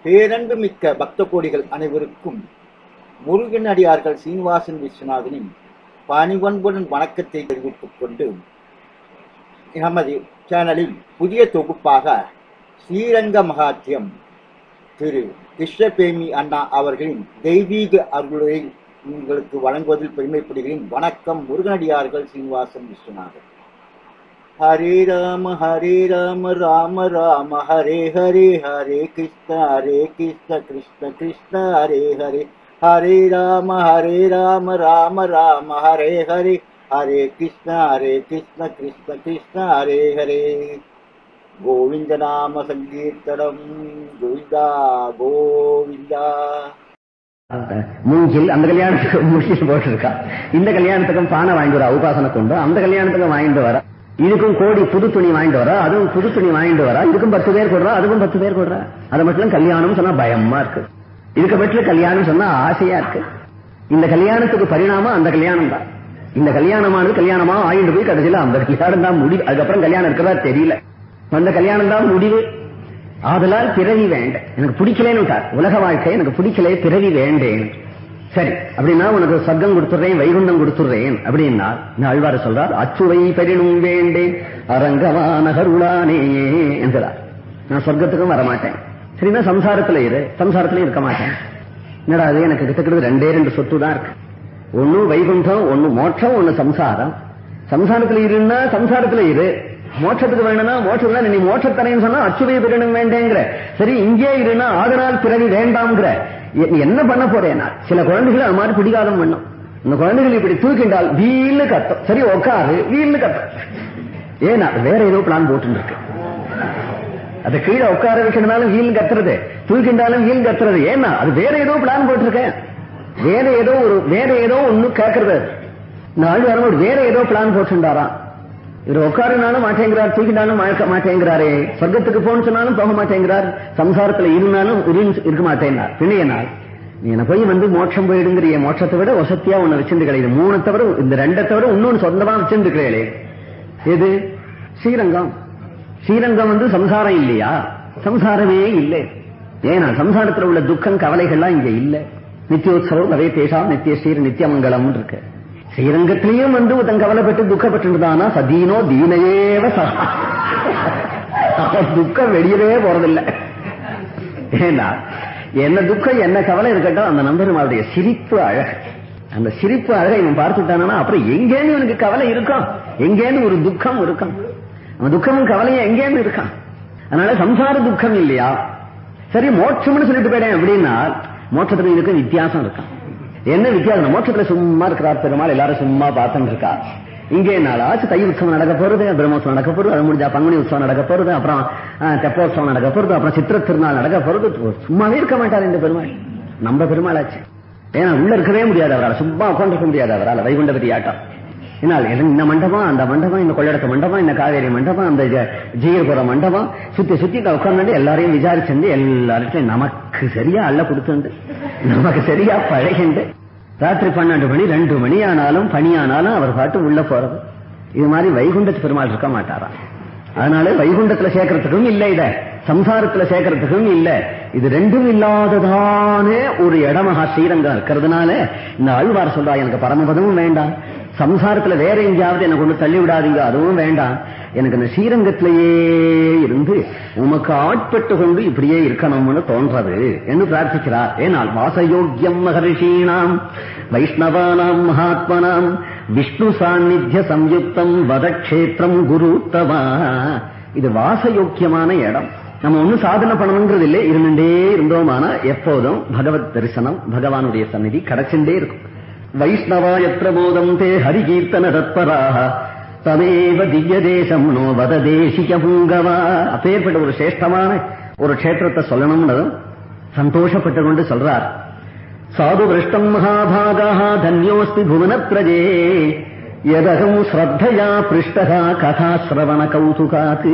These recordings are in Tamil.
பேரன்பு மிக்க பக்த கோடிகள் அனைவருக்கும் முருகனடியார்கள் சீனிவாசன் விஸ்வநாதனின் பணிவன்புடன் வணக்கத்தை தெரிவித்துக் கொண்டு நமது சேனலில் புதிய தொகுப்பாக ஸ்ரீரங்க மகாத்யம் திரு கிருஷ்ணபேமி அண்ணா அவர்களின் தெய்வீக அருளை உங்களுக்கு வழங்குவதில் பெருமைப்படுகிறேன். வணக்கம். முருகனடியார்கள் சீனிவாசன் விஸ்வநாதன். ஹரே ராம ராம ராம ஹரே ஹரே, ஹரே கிருஷ்ண கிருஷ்ண கிருஷ்ண ஹரே ஹரே, ஹரே ராம ராம ராம ஹரே ஹரே, ஹரே கிருஷ்ண கிருஷ்ண கிருஷ்ண ஹரே ஹரே. கோவிந்த நாம சங்கீர்த்தனம். கோவிந்தா கோவிந்தா. மூங்கில் அந்த கல்யாணத்துக்கு மூங்கில் போட்டிருக்கா, இந்த கல்யாணத்துக்கும் பானை வாங்கிட்டு வர உபாசனை கொண்டு, அந்த கல்யாணத்துக்கும் வாங்கிட்டு வர, இதுக்கும் கோடி புது துணி வாங்கிட்டு வர, அதுவும் புது துணி வாங்கிட்டு வர, இதுக்கும் 10 பேர் கொடுறா, அதுக்கும் 10 பேர் கொடுறா. அதை மட்டும் கல்யாணம் சொன்னா பயமா இருக்கு, இதுக்கு மட்டும் கல்யாணம் சொன்னா ஆசையா இருக்கு. இந்த கல்யாணத்துக்கு பரிணாமம் அந்த கல்யாணம் தான். இந்த கல்யாணமானது கல்யாணமா ஆயிட்டு போய் கடைசியில அந்த கல்யாணம் தான் முடிவு. அதுக்கப்புறம் கல்யாணம் இருக்கிறதா தெரியல, அந்த கல்யாணம் தான் முடிவு. ஆதலால் பிறவி வேண்டேன், எனக்கு பிடிக்கலன்னு விட்டார். உலக வாழ்க்கை எனக்கு பிடிக்கல, பிறவி வேண்டேன். சரி, அப்படின்னா உனக்கு சொர்க்கம் கொடுத்துடுறேன், வைகுண்டம் கொடுத்துடுறேன் அப்படின்னா ஆழ்வார் சொல்றார், அச்சுவை பெரினும் வேண்டேன் அரங்கமான கருளானே என்கிறார். நான் சொர்க்கத்துக்கும் வரமாட்டேன், சரினா சம்சாரத்துல இரு, சம்சாரத்திலையும் இருக்க மாட்டேன். என்னடா அது, எனக்கு கிட்டத்தட்ட 2 சொத்து தான் இருக்கு. ஒண்ணு வைகுண்டம், ஒண்ணு மோட்சம், ஒண்ணு சம்சாரம். சம்சாரத்துல இருன்னா சம்சாரத்துல இரு, மோட்சத்துக்கு வேணும்னா மோட்சம். நீ மோட்சத்தனைன்னு சொன்னா அச்சுவை பெரினும் வேண்டேங்கிற. சரி, இங்கே இருன்னா ஆதனால் பிறவி வேண்டாம்ங்கிற. என்ன பண்ண போறேன்? சில குழந்தைகள் அது மாதிரி பிடிக்காதம் பண்ணும். இந்த குழந்தைகள் இப்படி தூக்கிண்டால் வீல்னு கத்தும். சரி உட்காரு, வீல்னு கத்தும். ஏன்னா வேற ஏதோ பிளான் போட்டு இருக்கு. அது கீழே உட்கார வைக்கிறதுனாலும் வீல் கத்துறது, தூக்கிண்டாலும் வீல் கத்துறது. ஏன்னா அது வேற ஏதோ பிளான் போட்டிருக்கேன், வேற ஏதோ ஒண்ணு கேட்கறது. நாலு வாரம் வேற ஏதோ பிளான் போட்டுண்டாராம். இவர் உட்காருனாலும் மாட்டேங்கிறார், தூக்கினாலும் மாட்டேங்கிறாரே. சொர்க்கத்துக்கு போன்னு சொன்னாலும் போக மாட்டேங்கிறார், சம்சாரத்துல இருந்தாலும் இருக்க மாட்டேன்னார். பிள்ளையனால் நீ என்ன போய் மோட்சம் போயிடுங்கிறிய, மோட்சத்தை விட வசத்தியா ஒண்ணு வச்சிருந்து கிடையாது. 3 தவிர, இந்த 2 தவிர இன்னொன்னு சொந்தமா வச்சிருந்துக்கிறே. எது? ஸ்ரீரங்கம். ஸ்ரீரங்கம் சம்சாரம் இல்லையா? சம்சாரமே இல்லை. ஏன்னா சம்சாரத்தில் உள்ள துக்கம் கவலைகள்லாம் இங்க இல்லை. நித்தியோத்சவம் அதே பேசாம நித்திய ஸ்ரீர் நித்தியமங்கலம் இருக்கு. ஸ்ரீரங்கத்திலையும் தன் கவலைப்பட்டு துக்கப்பட்டுதானா சதீனோ தீனையேவ துக்கம் வெளியவே போறதில்லை. ஏன்னா என்ன துக்கம் என்ன கவலை இருக்கட்டும், அந்த நம்பருடைய சிரிப்பு அழகு, அந்த சிரிப்பு அழகை இவன் பார்த்துட்டானா அப்புறம் எங்கேன்னு இவனுக்கு கவலை இருக்கும், எங்கேன்னு ஒரு துக்கம் இருக்கும். அவன் துக்கமும் கவலையும் எங்கேன்னு இருக்கான். அதனால சம்சார துக்கம் இல்லையா? சரி, மோட்சம்னு சொல்லிட்டு போயிட்டேன் அப்படின்னா மோட்சத்துல இதுக்கு வித்தியாசம் இருக்கான். என்ன வித்தியாசம்? மோட்சத்துல சும்மா இருக்கிறார் பெருமாள், எல்லாரும் சும்மா பார்த்துட்டு இருக்கா. இங்கே நாளாச்சு தை உற்சவம் நடக்க போறது, பிரம்மோத்சவம் நடக்க போறது, அது முடிஞ்சா பங்குனி உற்சவம் நடக்க போறது, அப்புறம் தெப்போத்சவம் நடக்க போறது, அப்புறம் சித்திர திருநாள் நடக்க போறது. சும்மாவே இருக்க மாட்டார் இந்த பெருமாள். நம்ம பெருமாள் ஆச்சு. ஏன்னா உள்ள இருக்கவே முடியாது அவரால், சும்மா உட்காந்துருக்க முடியாது அவரால். வைகுண்டபதி ஆட்டம். என்னால் இந்த மண்டபம், அந்த மண்டபம், இந்த கொள்ளடத்த மண்டபம், இந்த காவேரி மண்டபம், அந்த ஜெயபுர மண்டபம் சுத்தி உட்கார்ந்து எல்லாரையும் விசாரிச்சு எல்லார்ட்டையும் நமக்கு சரியா அல்ல கொடுத்துண்டு, நமக்கு சரியா பழகிண்டு, ராத்திரி 12 மணி 2 மணி ஆனாலும் பணியானாலும் அவர் பாட்டு உள்ள போறது. இது மாதிரி வைகுண்டத்து பெருமாள் இருக்க மாட்டாரா? அதனால வைகுண்டத்துல சேர்க்கறதுக்கும் இல்லை, இத சம்சாரத்துல சேர்க்கறதுக்கும் இல்ல. இது ரெண்டும் இல்லாததானே ஒரு இடமாக ஸ்ரீரங்கம் இருக்கிறதுனால இந்த ஆழ்வார் சொல்றா, எனக்கு பரமபதமும் வேண்டாம், சம்சாரத்துல வேற எங்கேயாவது எனக்கு ஒண்ணு தள்ளி விடாதீங்க, அதுவும் வேண்டாம், எனக்கு இந்த ஸ்ரீரங்கத்திலேயே இருந்து உமக்கு ஆட்பட்டு கொண்டு இப்படியே இருக்கணும்னு தோன்றது என்று பிரார்த்திக்கிறார். ஏனால் வாசயோக்கியம் மகர்ஷீணாம் வைஷ்ணவானாம் மகாத்மனாம் விஷ்ணு சாநித்திய சம்யுக்தம் வதக்ஷேத்திரம் குருத்தமா. இது வாசயோக்கியமான இடம். நம்ம ஒன்னும் சாதனை பண்ணணுங்கிறது இல்லை, இருந்துட்டே இருந்தோமானா எப்போதும் பகவத் தரிசனம், பகவானுடைய சந்நிதி கிடைச்சுட்டே இருக்கும். வைஷ்ணவா எத்திர போதம் தே ஹரிகீர்த்தன தத்பராக தமேவ திவ்ய தேசம் நோ வத தேசிக பூங்கவா. அப்பேற்பட்ட ஒரு சிரேஷ்டமான ஒரு கஷேத்திரத்தை சொல்லணும்னு சந்தோஷப்பட்டு கொண்டு சொல்றார். சாது விருஷ்டம் மகாபாகா தன்யோஸ்தி புவனத்ரஜே யதகம் ஸ்ரத்தையா பிருஷ்டகா கதா சிரவண கௌதுகாத்.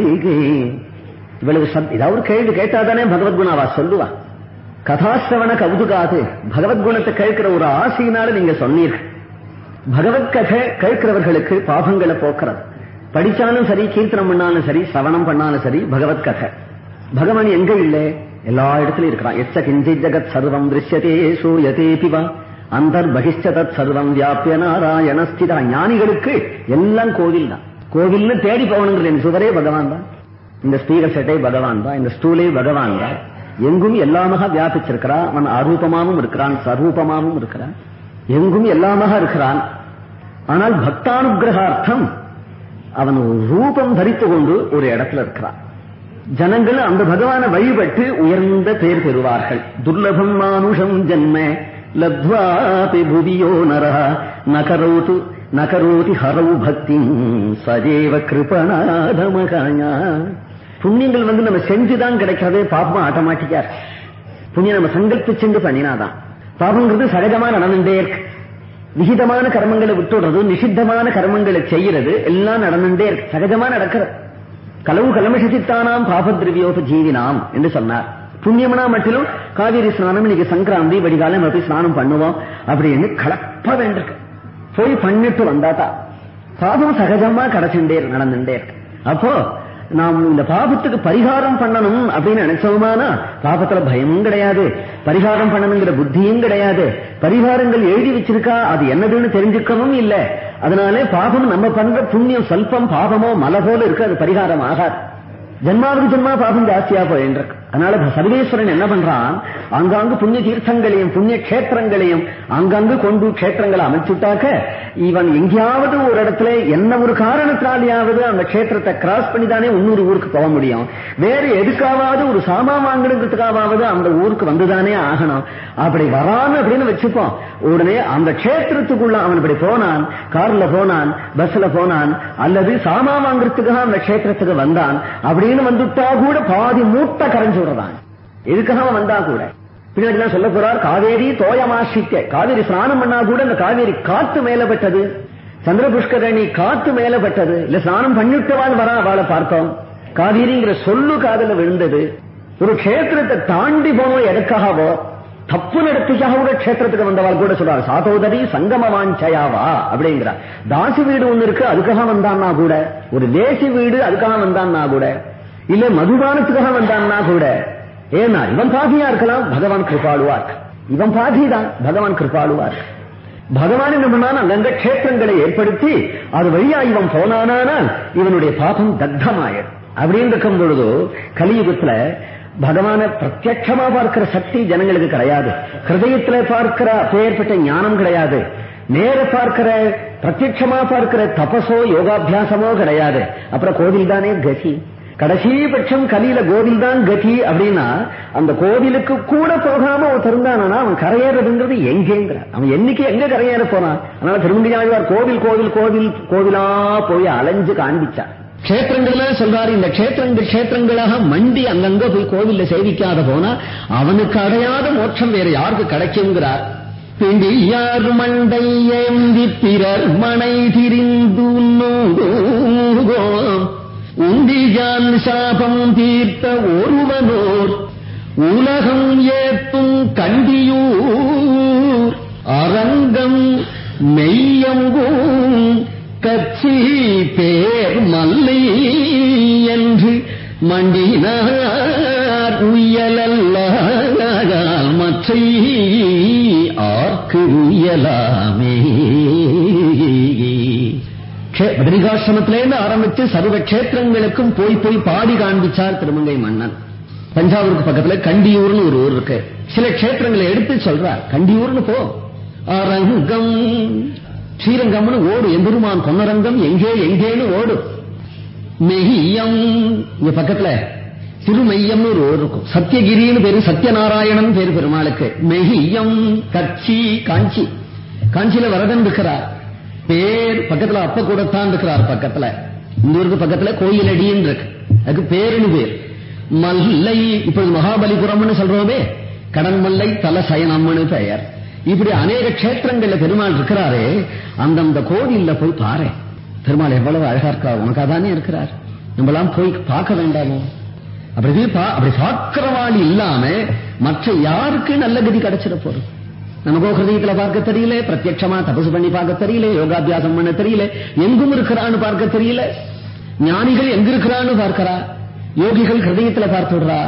இவ்வளவு ஏதாவது கேள்வி கேட்டாதானே பகவத்குணாவா சொல்லுவா. கதாசிரவண கௌதுகாது, பகவத்குணத்தை கேட்கிற ஒரு ஆசையினால நீங்க சொன்னீர்கள். பகவத் கதை கேட்கிறவர்களுக்கு பாபங்களை போக்குறது. படிச்சாலும் சரி, கீர்த்தனம் பண்ணாலும் சரி, சிரவணம் பண்ணாலும் சரி, பகவத் கதை. பகவான் எங்க இல்லை? எல்லா இடத்துலயும் இருக்கிறான். எச்ச கிஞ்சித் ஜகத் சர்வம் திருஷ்யதே சூயதே பிவா அந்தர் பகிஷ்டதத் சர்வம் வியாபிய நாராயண ஸ்திதா. ஞானிகளுக்கு எல்லாம் கோவில் தான். கோவில்னு தேடி போகணுங்கிறது என் சுவரே பகவான் தான், இந்த ஸ்பீகர் செட்டை பகவான் தான், இந்த ஸ்டூலே பகவான் தான். எங்கும் எல்லாமாக வியாபிச்சிருக்கிறான். அவன் அரூபமாகவும் இருக்கிறான், சரூபமாகவும் இருக்கிறான், எங்கும் எல்லாமாக இருக்கிறான். ஆனால் பக்தானுகிரகார்த்தம் அவன் ரூபம் தரித்து கொண்டு ஒரு இடத்துல இருக்கிறான். ஜனங்கள் அந்த பகவானை வழிபட்டு உயர்ந்த பேர் பெறுவார்கள். துர்லபம் மானுஷம் ஜன்ம லத்வாபி புவியோ நரஹ நகரோதி ஹரௌ பக்தி சஜேவ கிருபணாதமகாயா. புண்ணியங்கள் நம்ம செஞ்சுதான் கிடைக்கிறதே, பாப்பம் ஆட்டோமேட்டிக்கா இருக்கு. புண்ணியம் நம்ம சங்கல்பிச்சு பண்ணினாதான். பாபங்கிறது சகஜமா நடந்துட்டே இருக்கு. விகிதமான கர்மங்களை விட்டுடுறது, நிஷித்தமான கர்மங்களை செய்யறது எல்லாம் நடந்துட்டே இருக்கு, சகஜமா நடக்கிறது. களவு கலமஷித்தானாம் பாபத்ரவியோப ஜீவினாம் என்று சொன்னார். புண்ணியமனா மட்டிலும் காவேரி ஸ்நானம், இன்னைக்கு சங்கராந்தி, வடிகாலம் அப்படி ஸ்நானம் பண்ணுவோம் அப்படின்னு கலப்ப வேண்டிருக்கு. போய் பண்ணிட்டு வந்தாதான் பாபம் சகஜமா கிடைச்சுட்டே நடந்துட்டே இருக்கு. அப்போ நாம் இந்த பாபத்துக்கு பரிகாரம் பண்ணணும் அப்படின்னு நினைச்சோமானா பாபத்துல பயமும் கிடையாது, பரிகாரம் பண்ணணுங்கிற புத்தியும் கிடையாது. பரிகாரங்கள் எழுதி வச்சிருக்கா, அது என்னதுன்னு தெரிஞ்சுக்கவும் இல்லை. அதனாலே பாபம் நம்ம பண்ற புண்ணியம் சொல்பம் பாபமோ மலை போல இருக்கு, அது பரிகாரம் ஆகாது. ஜென்மாவுக்கு ஜென்மா பாபம் ஜாஸ்தியா போயிருக்கு. அதனால சர்வேஸ்வரன் என்ன பண்றான், அங்காங்கு புண்ணிய தீர்த்தங்களையும் புண்ணிய கஷேத்திரங்களையும் அங்கங்கு கொண்டு கஷேத்திரங்களை அமைச்சுட்டாக்க இவன் எங்கேயாவது ஒரு இடத்துல என்ன ஒரு காரணத்தினாலேயாவது அந்த கஷேத்திரத்தை கிராஸ் பண்ணிதானே இன்னொரு ஊருக்கு போக முடியும். வேற எதுக்காவது ஒரு சாமா வாங்கினதுக்காவது அந்த ஊருக்கு வந்துதானே ஆகணும். அப்படி வரான்னு அப்படின்னு வச்சுப்போம். உடனே அந்த கஷேத்திரத்துக்குள்ள அவன் இப்படி போனான், கார்ல போனான், பஸ்ல போனான், அல்லது சாமா வாங்குறதுக்காக அந்த கஷேத்திரத்துக்கு வந்தான் அப்படின்னு வந்துட்டா கூட பாதி மூட்டை கரைஞ்சு விடுறான். எதுக்காக வந்தா கூட பின்னாடி சொல்ல போறார், காவேரி தோயமாசிக்க. காவேரி ஸ்நானம் பண்ணா கூட அந்த காவேரி காத்து மேல பெற்றது, சந்திர புஷ்கரணி காத்து மேல பெற்றது. இல்ல ஸ்நானம் பண்ணிவிட்டவாள் வரா, அவளை பார்த்தோம். காவேரிங்கிற சொல்லு காதல விழுந்தது. ஒரு கஷேத்திரத்தை தாண்டி போனோம் எதுக்காகவோ, தப்பு நடத்திக்காக கூட கஷேத்திரத்துக்கு வந்தவாள் கூட சொல்றாரு, சாதோதரி சங்கமவாஞ்சயாவா அப்படிங்கிறார். தாசி வீடு ஒண்ணு இருக்கு, அதுக்காக வந்தான்னா கூட, ஒரு தேசி வீடு அதுக்காக வந்தான்னா கூட, இல்ல மதுபானத்துக்காக வந்தான்னா கூட. ஏன்னா இவன் பாதியா இருக்கலாம், பகவான் கிருபாளுவா இருக்கு. இவன் பாதி தான், பகவான் கிருபாளுவா இருக்கு. பகவான் என்ன பண்ணான், அங்கங்க கஷேத்திரங்களை ஏற்படுத்தி அது வழியா இவன் போனானால் இவனுடைய பாபம் தத்தமாயிடும். அப்படின்னு இருக்கும் பொழுது கலியுகத்துல பகவான பிரத்யட்சமா பார்க்கிற சக்தி ஜனங்களுக்கு கிடையாது. ஹிருதயத்துல பார்க்கிற அப்பேற்பட்ட ஞானம் கிடையாது. நேர பார்க்கிற பிரத்யட்சமா பார்க்கிற தபசோ யோகாபியாசமோ கிடையாது. அப்புறம் கோவில் தானே கதி. கடைசி பட்சம் கலியில கோவில் தான் கதி. அப்படின்னா அந்த கோவிலுக்கு கூட போகாம அவன் திருந்தானா அவன் கரையேறதுங்கிறது எங்கேங்கிற, அவன் என்னைக்கு எங்க கரையேற போறான். அதனால திருமங்கியாழ்வார் கோவில் கோவில் கோவில் கோவிலா போய் அலைஞ்சு காண்பிச்சார். கஷேத்திரங்கள்ல சொல்றாரு, இந்த கஷேத்திரங்களாக மண்டி அங்கங்க போய் கோவில்ல சேவிக்காத போனா அவனுக்கு அடையாத மோட்சம் வேற யாருக்கு கிடைக்குங்கிறார். பிண்டியார் மண்டை ஏந்தி பிறர் மனை திரிந்து உண்டியான் சாபம் தீர்த்த ஒருவனோர் உலகம் ஏத்தும் கண்டியூர் அரங்கம் மெய்யங்கும் கட்சி பேர் மல்லை என்று மண்டினார் உயலல்லால் மற்றை ஆர்க்கு உயலாமே. பத்ரிகாசிரமத்திலேருந்து ஆரம்பித்து சர்வ கஷேத்திரங்களுக்கும் போய் போய் பாடி காண்பிச்சார் திருமங்கை மன்னன். தஞ்சாவூருக்கு பக்கத்துல கண்டியூர்னு ஒரு ஊர் இருக்கு. சில கஷேத்திரங்களை எடுத்து சொல்றார், கண்டியூர்னு போ, அரங்கம் ஸ்ரீரங்கம்னு ஓடு, எம்பெருமான் பொன்னரங்கம் எங்கே எங்கேன்னு ஓடு. மெய்யம் இங்க பக்கத்துல திருமெய்யம்னு ஒரு ஊர் இருக்கும். சத்தியகிரின்னு பேரு, சத்யநாராயணன் பேரு பெருமாளுக்கு. மெய்யம் கட்சி காஞ்சி, காஞ்சியில வரதன் இருக்கிறார். பேர் பக்கத்துல அப்ப கூடத்தான் இருக்கிறார். பக்கத்துல இந்த ஊருக்கு பக்கத்துல கோயிலடின்னு இருக்கு, அதுக்கு பேருன்னு பேர். மல்லை இப்ப மகாபலிபுரம்னு சொல்றோமே, கடன்மல்லை தல சயனம்னு பெயர். இப்படி அநேக கஷேத்திரங்கள்ல பெருமாள் இருக்கிறாரே. அந்தந்த கோவில்ல போய் பாரு, பெருமாள் எவ்வளவு அழகா இருக்கா, உனக்காதானே இருக்கிறார். நம்மளாம் போய் பார்க்க வேண்டாமோ? அப்படி பார்க்கிறவாள் இல்லாம மற்ற யாருக்கு நல்ல கதி கிடைச்சிட போறோம்? நமக்கோ ஹிருதயத்துல பார்க்க தெரியல, பிரத்யட்சமா தபசு பண்ணி பார்க்க தெரியல, யோகாபியாசம் பண்ண தெரியல, எங்கும் இருக்கிறான்னு பார்க்க தெரியல. ஞானிகள் எங்க இருக்கிறான்னு பார்க்கிறா, யோகிகள் ஹிருதயத்துல பார்த்து விடுறா.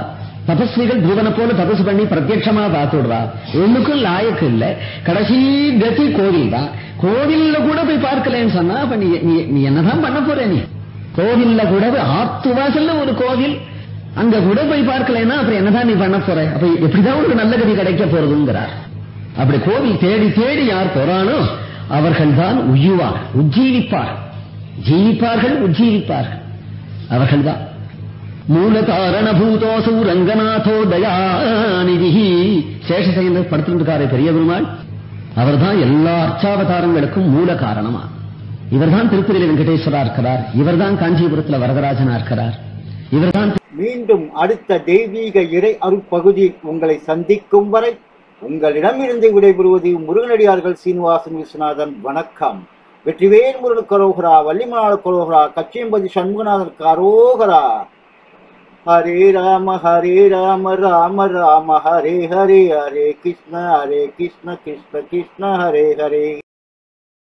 தபஸ்விகள் துருவனை போல தபசு பண்ணி பிரத்யட்சமா பார்த்துடுறா. ஒண்ணுக்கும் லாயக்கு இல்ல. கடைசி கதி கோவில் தான். கோவில்ல கூட போய் பார்க்கலன்னு சொன்னா அப்ப நீ என்னதான் பண்ண போற? நீ கோவில்ல கூட ஆத்து வாசல்ல ஒரு கோவில், அங்க கூட போய் பார்க்கலன்னா அப்புறம் என்னதான் நீ பண்ண போற? அப்ப எப்படிதான் உனக்கு நல்ல கதி கிடைக்க போறதுங்கிறார். அப்படி கோவில் தேடி தேடி யார் போறானோ அவர்கள் தான் உஜ்ஜீவிப்பார்கள். ஜீவிப்பார்கள், உஜ்ஜீவிப்பார்கள். அவர்கள் தான் மூல காரண பூதோசு ரங்கநாதோ தயாநிதி. சேஷசையன் படுத்திருக்காரே பெரிய பெருமாள், அவர் தான் எல்லா அர்ச்சாவதாரங்களுக்கும் மூல காரணமா. இவர்தான் திருப்பதியில் வெங்கடேஸ்வரா இருக்கிறார். இவர்தான் காஞ்சிபுரத்தில் வரதராஜனா இருக்கிறார். இவர்தான். மீண்டும் அடுத்த தெய்வீக இறை அருட்பகுதியில் உங்களை சந்திக்கும் வரை உங்களிடமிருந்து விடைபெறுவது முருகனடியார்கள் சீனிவாசன் விஸ்வநாதன். வணக்கம். வெற்றிவேல் முருகனுக்கு அரோகரா, வள்ளிமலாள கரோகரா, கச்சியம்பதி சண்முகநாதனுக்கு அரோகரா. ஹரே ராம ராம ராம ஹரே ஹரே, ஹரே கிருஷ்ண கிருஷ்ண கிருஷ்ண ஹரே ஹரே.